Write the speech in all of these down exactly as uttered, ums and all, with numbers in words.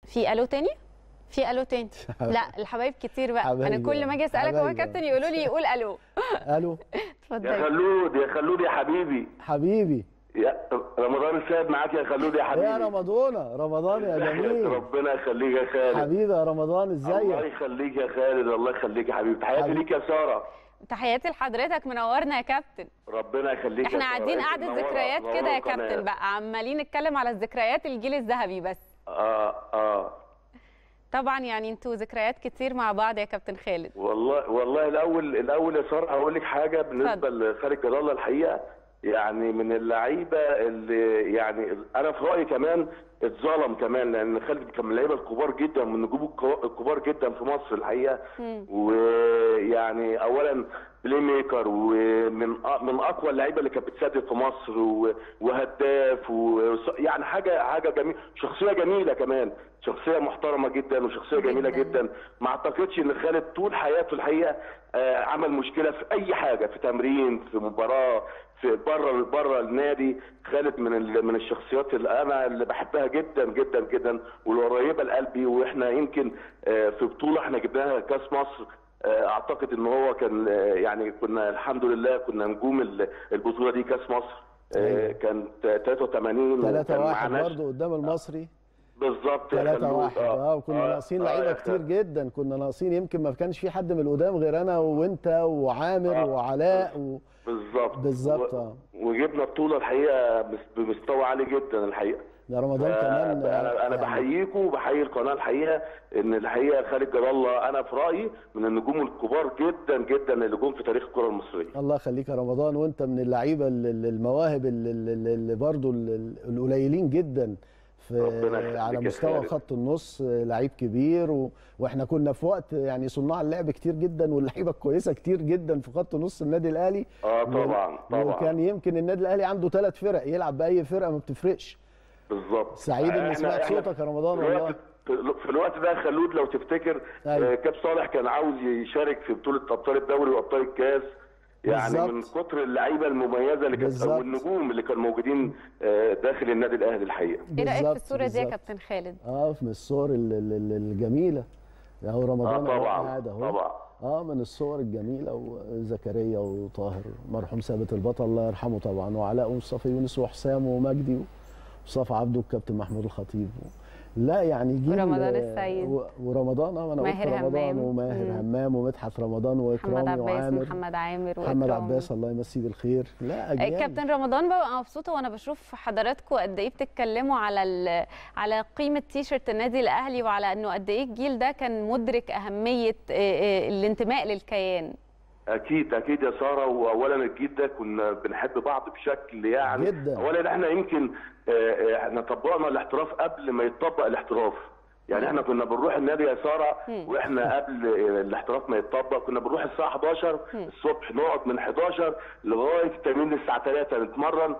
في الو تاني؟ في الو تاني؟ لا الحبايب كتير بقى. حبايبي. انا كل ما اجي اسالك هو كابتن يقولوا لي يقول الو. الو. اتفضل يا خلود يا خلود يا حبيبي. حبيبي. يا رمضان السيد معاك يا خلود يا حبيبي. يا رمضانة رمضان يا جميل. ربنا يخليك يا خالد. حبيبي يا رمضان ازيك؟ الله يخليك يا خالد، الله يخليك يا حبيبي. تحياتي ليك يا ساره. تحياتي لحضرتك، منورنا يا كابتن. ربنا يخليك. احنا قاعدين قعده ذكريات كده يا كابتن بقى، عمالين نتكلم على الذكريات الجيل الذهبي بس. اه اه طبعا يعني انتوا ذكريات كتير مع بعض يا كابتن خالد. والله والله الاول الاول يا ساره هقول لك حاجه بالنسبه لخالد جلال الله. الحقيقه يعني من اللعيبه اللي يعني انا في رايي كمان اتظلم كمان، لان خالد كان من اللعيبه الكبار جدا، من النجوم الكبار جدا في مصر الحقيقه. ويعني اولا بلاي ميكر، ومن من اقوى اللعيبه اللي كانت بتسدد في مصر، وهداف، ويعني حاجه حاجه جميله، شخصيه جميله كمان، شخصيه محترمه جدا وشخصيه جميله جدا, جداً. ما اعتقدش ان خالد طول حياته الحقيقه عمل مشكله في اي حاجه، في تمرين، في مباراه، في بره بره النادي. خالد من من الشخصيات اللي انا اللي بحبها جدا جدا جدا والقريبه لقلبي. واحنا يمكن في بطوله احنا جبناها كاس مصر، اعتقد ان هو كان يعني كنا الحمد لله كنا نجوم البطوله دي كاس مصر. كان ثلاثة وثمانين ثلاثة واحد برضه قدام المصري بالظبط. ثلاثة واحد اه وكنا آه ناقصين لعيبه آه كتير جدا، كنا ناقصين، يمكن ما كانش في حد من القدام غير انا وانت وعامر آه وعلاء و... بالظبط بالظبط اه وجبنا بطوله الحقيقه بمستوى عالي جدا الحقيقه. يا رمضان كمان انا انا بحييكم وبحيي القناه الحقيقه، ان الحقيقه خالد جلال الله انا في رايي من النجوم الكبار جدا جدا اللي جم في تاريخ الكره المصريه. الله يخليك يا رمضان، وانت من اللعيبه المواهب اللي برضه القليلين جدا في على مستوى خط النص، لعيب كبير و... واحنا كنا في وقت يعني صناع اللعب كتير جدا واللعيبه الكويسه كتير جدا في خط نص النادي الاهلي. اه طبعا و... طبعا وكان يمكن النادي الاهلي عنده ثلاث فرق، يلعب باي فرقه ما بتفرقش. بالظبط. سعيد اني سمعت صوتك يا رمضان والله. في الوقت ده خلود لو تفتكر أيوة. كاب صالح كان عاوز يشارك في بطوله ابطال الدوري وابطال الكاس، يعني بالزبط. من كتر اللعيبه المميزه اللي كانت او النجوم اللي كانوا موجودين داخل النادي الاهلي الحقيقه. ايه رايك في الصوره دي يا كابتن خالد؟ اه من الصور الجميله اهو رمضان آه طبعا قاعد اهو طبعا اه من الصور الجميله، وزكريا وطاهر مرحوم ثابت البطل الله يرحمه طبعا، وعلاء ومصطفى يونس وحسام ومجدي ومصطفى عبده والكابتن محمود الخطيب. لا يعني جيل ورمضان السيد ورمضان اه انا قلت رمضان وماهر همام ومدحت رمضان واكرامي وعامر محمد عامر محمد عباس الله يمسيه بالخير. لا اجيال. كابتن رمضان ببقى مبسوطه وانا بشوف حضراتكم قد ايه بتتكلموا على على قيمه تيشرت النادي الاهلي، وعلى انه قد ايه الجيل ده كان مدرك اهميه الانتماء للكيان. اكيد اكيد يا ساره. واولا الجيل ده كنا بنحب بعض بشكل يعني جدا. اولا احنا يمكن احنا طبقنا الاحتراف قبل ما يتطبق الاحتراف، يعني احنا كنا بنروح النادي يا ساره واحنا قبل الاحتراف ما يتطبق كنا بنروح الساعه حداشر الصبح، نقعد من حداشر لغايه التمرين الساعه ثلاثة نتمرن،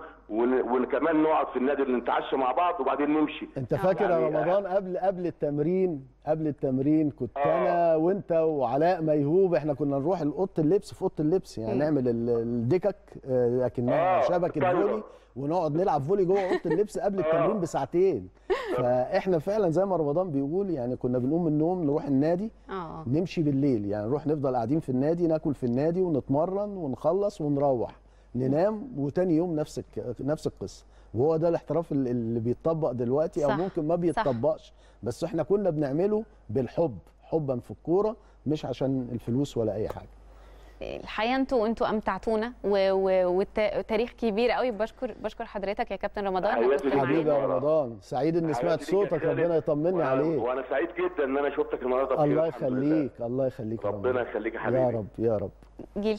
وكمان نقعد في النادي نتعشى مع بعض وبعدين نمشي. انت فاكر يعني يا رمضان قبل قبل التمرين قبل التمرين كنت آه. انا وانت وعلاء ميهوب احنا كنا نروح لاوضه اللبس، في اوضه اللبس يعني م. نعمل الدكك لكنها آه. شبكه فولي، ونقعد نلعب فولي جوه اوضه اللبس قبل التمرين آه. بساعتين. فاحنا فعلا زي ما رمضان بيقول يعني كنا بنقوم من النوم نروح النادي آه. نمشي بالليل، يعني نروح نفضل قاعدين في النادي ناكل في النادي ونتمرن ونخلص ونروح ننام، وتاني يوم نفس نفس القصه. وهو ده الاحتراف اللي بيتطبق دلوقتي او ممكن ما بيتطبقش، بس احنا كنا بنعمله بالحب، حبا في الكوره مش عشان الفلوس ولا اي حاجه. الحقيقه انتوا انتوا امتعتونا وتاريخ كبير قوي. بشكر بشكر حضرتك يا كابتن رمضان. حبيبي يا رمضان، سعيد اني سمعت صوتك، ربنا يطمني عليك. وانا سعيد جدا ان انا شفتك النهارده. الله يخليك الله يخليك ربنا يخليك يا حبيبي. يا رب يا رب. جيل